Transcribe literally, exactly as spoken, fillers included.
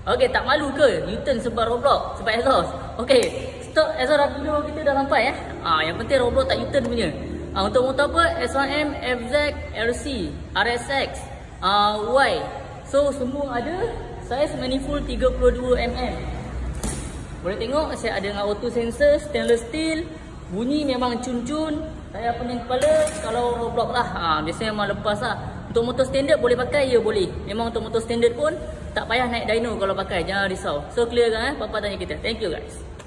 Okay, tak malu ke U-turn sebab Roblox, sebab exhaust? Okay, stop exhaust dah video kita dah sampai eh. Ah, yang penting Roblox tak U-turn punya. Ah, untuk motor apa? S one M, F Z, L C, R S X, ah, Y. So semua ada. Saiz manifold tiga puluh dua milimeter. Boleh tengok saya ada dengan auto sensor, stainless steel. Bunyi memang cun-cun. Saya pening kepala kalau Roblox lah. Ha, biasanya memang lepas lah. Untuk motor standard boleh pakai, ya boleh. Memang untuk motor standard pun tak payah naik dyno kalau pakai. Jangan risau. So clear kan eh? Papa tanya kita. Thank you guys.